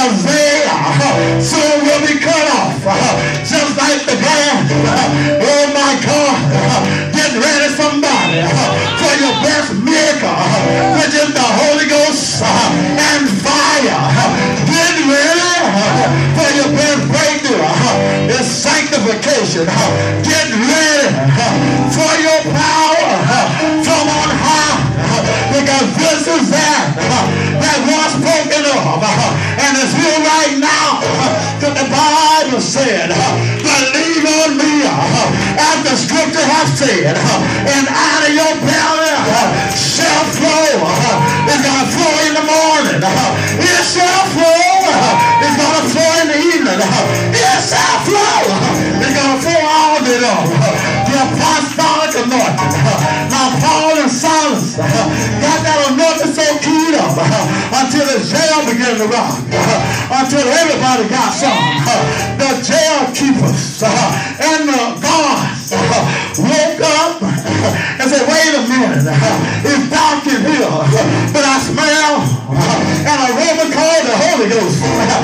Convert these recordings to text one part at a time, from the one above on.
Isaiah, soon will be cut off. Just like the grass. Oh my God. Get ready, somebody, for your best miracle, which is the Holy Ghost and fire. Get ready for your best breakthrough. It's sanctification. Get ready for your power from on high, because this is that was spoken of, and it's here right now. Because the Bible said, believe on me, as the scripture has said, and out of your belly shall flow. It's going to flow in the morning. It shall flow. It's going to flow in the evening. It shall flow. It's going to flow all day long. The apostolic anointing. Now Paul and Silas got that anointing so keyed up until the jail began to rock. Until everybody got some. The jail keepers and the guards woke up and said, wait a minute, it's dark in here, but I smell an aroma called the Holy Ghost.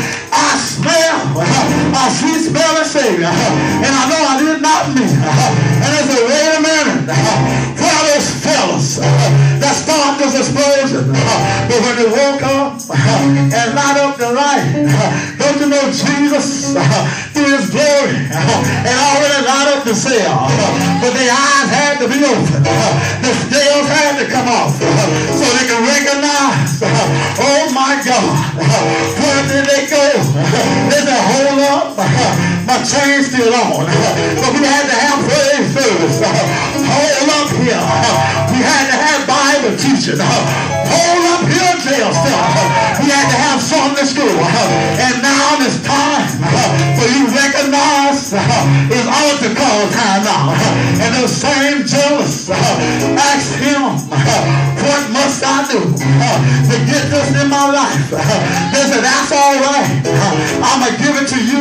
I smell a sweet smelling Savior, and I know I did not mean. And I said, wait a minute, where are those fellas that started this explosion? But when they woke up and light up the light, don't you know Jesus through his glory and already light up the cell? But their eyes had to be open. The scales had to come off so they could recognize, oh my God, where did they go? They said, hold up, my chain's still on. But we had to have praise service. Hold up here. We had to have Bible teaching. Hold up here, jail cell. We had to have Sunday school. And now it's time for you to recognize it's altar call time now. And the same jealous asked him, what must I do to get this in my life? They said, that's all right. I'm going to give it to you.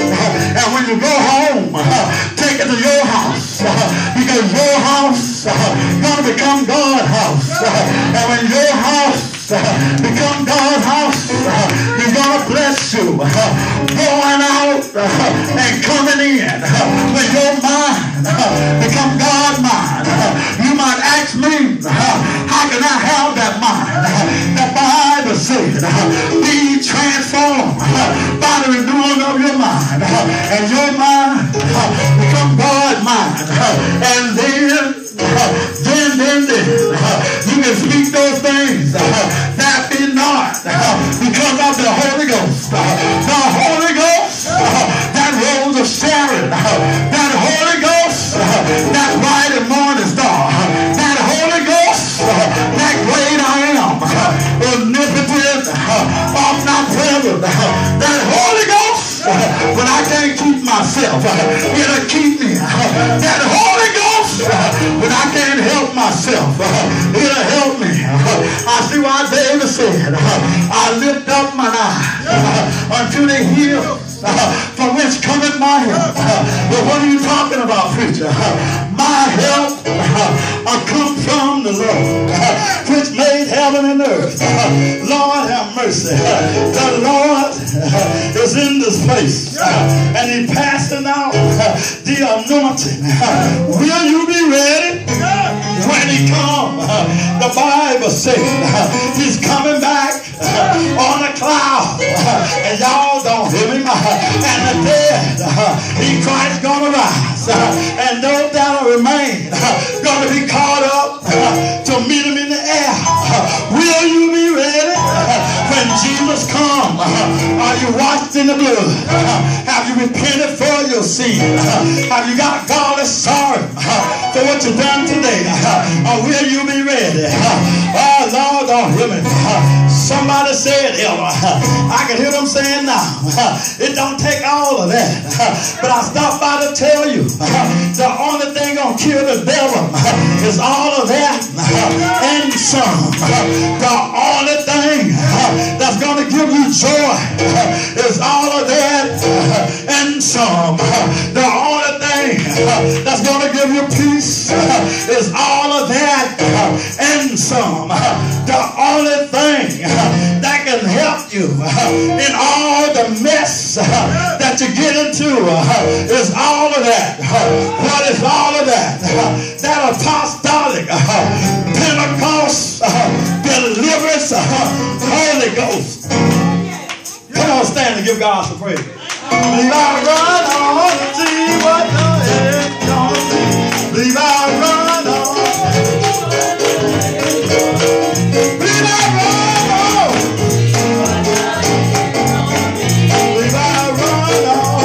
And when you go home, take it to your house. Because your house going to become God's house. And when your house become God's house, he's going to bless you. Going out and coming in. When your mind become God's mind, you might ask me, how can I have that mind? The Bible said, be transformed by the renewing of your mind. And your mind become God's mind. And then you can speak those things that be not because of the Holy Ghost. The Holy Ghost that rose of Sharon. That Holy Ghost that bright and morning star. That Holy Ghost that great I am. Omnipotent, omnipresent. That Holy Ghost when I can't keep myself, it'll keep me. That Holy Ghost when I can't help myself, it'll help me. I see why David said, I lift up my eyes unto the hills from which cometh my help. But what are you talking about, preacher? My help come from the Lord, which made heaven and earth. Lord have mercy. The Lord is in this place, and he passing out the anointing. Will you be ready when he comes? The Bible says he's coming back on a cloud, and y'all don't hear me. And the dead in Christ gonna rise, and those that'll remain gonna be caught up to meet him in the air. Will you be ready when Jesus comes? Are you washed in the blood? Have you repented for your sin? Have you got godly sorry for what you've done today? Or will you be ready? Oh Lord, don't hear me. Somebody said, I can hear them saying now, it don't take all of that. But I stopped by to tell you, the only thing gonna kill the devil is all of that and some. The only thing that's gonna give you joy is all of that and some. The only thing that's gonna give you peace is all of that and some. The only thing that can help you you in all the mess that you get into. Is all of that. What is all of that? That apostolic Pentecost deliverance, Holy Ghost. Come on, stand and give God some praise. Believe I run on to see what the end's gonna be. Believe I run on. Believe I run on. Believe I run on.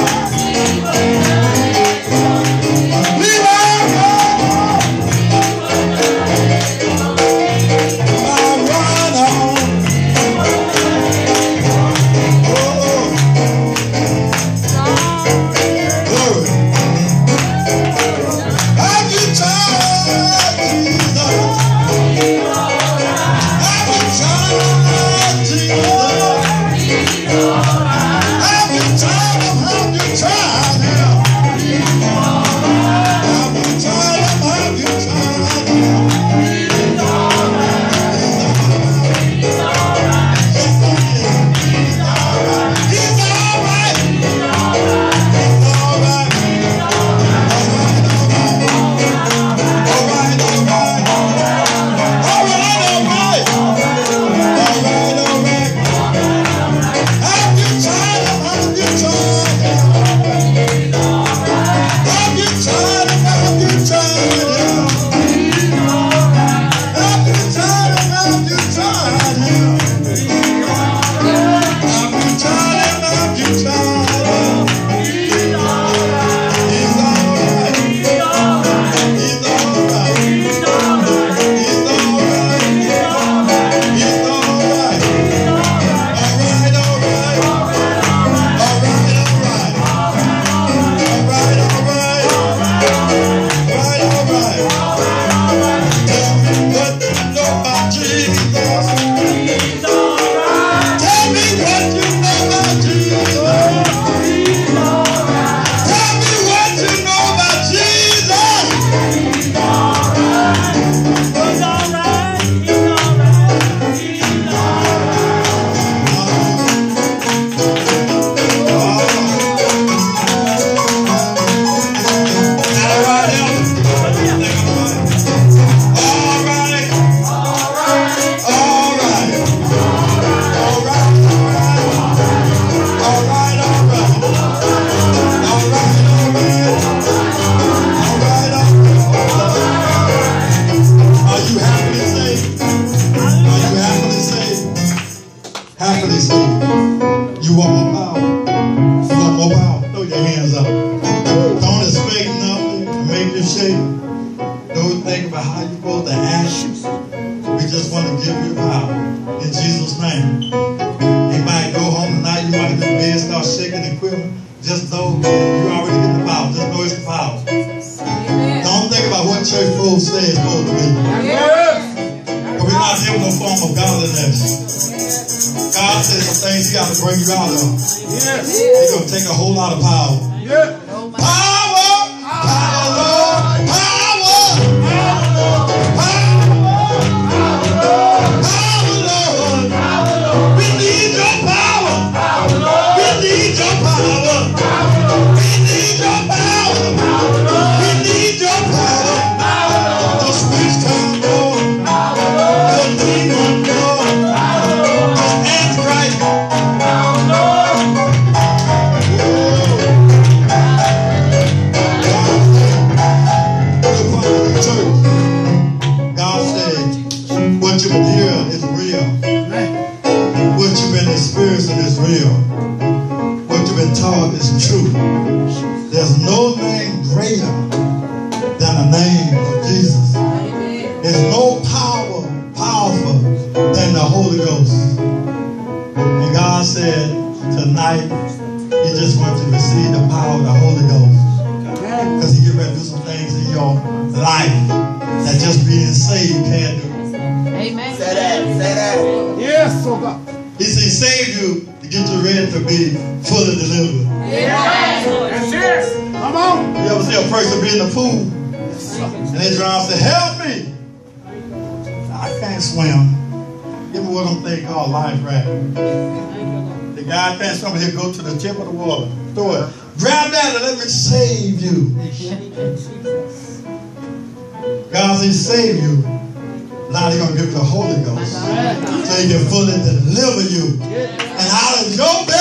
Believe I run on. I run on. Bring you out of them. Yes. It's going to take a whole lot of power. Yeah. Power! Power, Lord! Power! Power, Lord! Power, Lord! Power, Lord! We need your power! Power, Lord! We need your power! Power, Lord! We need your power! Power, Lord! We need your power! Power, Lord! The switch come, Lord! Power, Lord! The demon, Lord! Power, Lord! The Antichrist! What you've been hearing is real. What you've been experiencing is real. What you've been taught is true. There's no name greater than the name of Jesus. There's no powerful than the Holy Ghost. And God said tonight, He just wants you to receive the power of the Holy Ghost. Because He get ready to do some things in your life that just being saved can't do. Amen. Say that. Say that. Yes, so God. He said He saved you to get you ready to be fully delivered. Yes. That's it. Come on. You ever see a person be in the pool and they drown and say, help me. I can't swim. Give me what I'm thinking called life raft. God, thanks. Somebody here go to the tip of the water. Throw it. Grab that and let me save you. God says, save you. Now He's going to give you the Holy Ghost so He can fully deliver you. And out of your belly